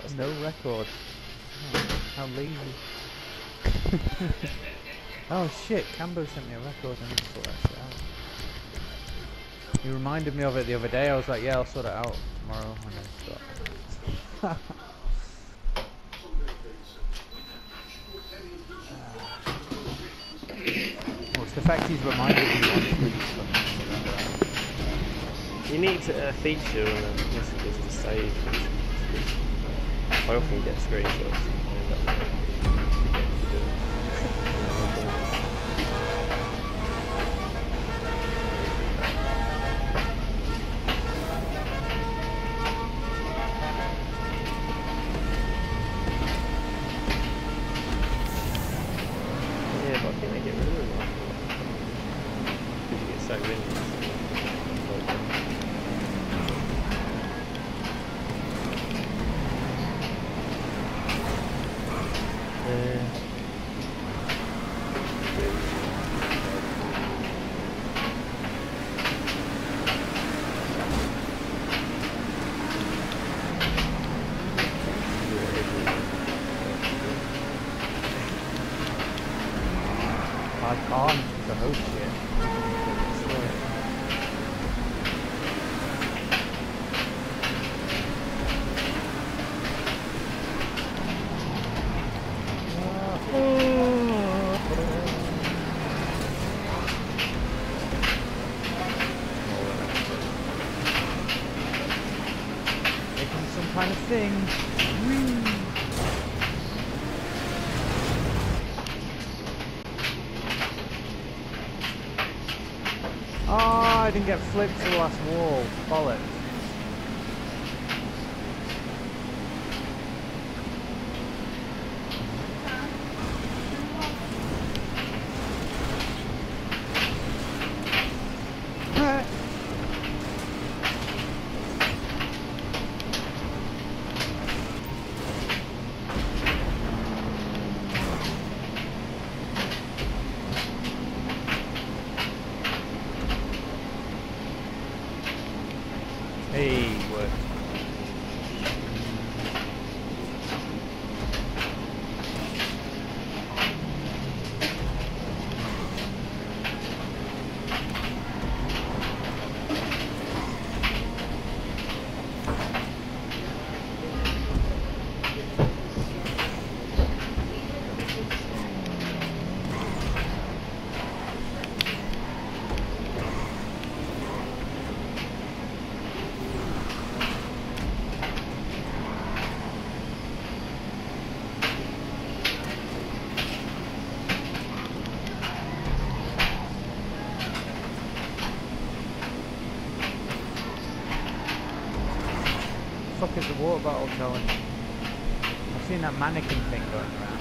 No record. Oh, how lazy. Oh shit, Cambo sent me a record. I need to sort that shit out. He reminded me of it the other day. I was like, yeah, I'll sort it out tomorrow. And then forgot. Well, it's the fact he's reminded me once. You need a feature on the messages to save. I often get screenshots. Yeah, but I think they get rid of them because you get so windy. I can't. The host shit. Making some kind of thing. Whee! Oh, I didn't get flipped to the last wall. Bollocks. Hey, work. Fuck is the water bottle challenge? I've seen that mannequin thing going around.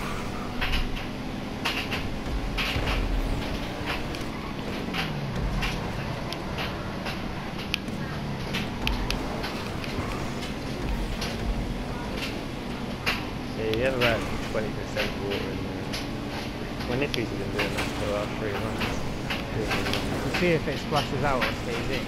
Yeah, you have about 20% water in there. My nephews have been doing that for the last 3 months. To see if it splashes out or stays in.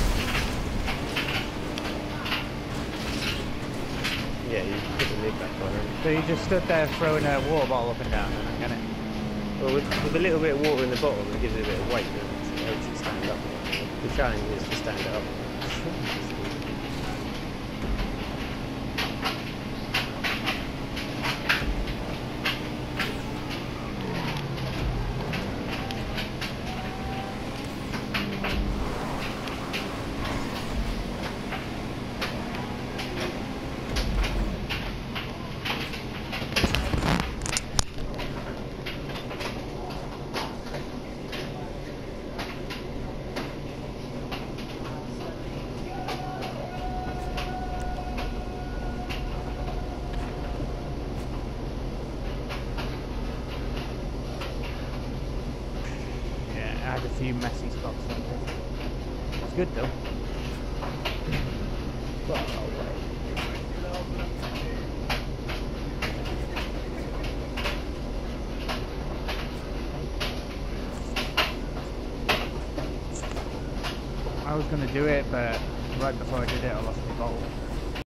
Yeah, you put the lid back on. So you just stood there throwing a water bottle up and down and then get it? Well, with a little bit of water in the bottom, it gives it a bit of weight, doesn't it? It helps it stand up. The challenge is to stand it up. I had a few messy spots like this. It's good though. I was going to do it, but right before I did it I lost my bottle.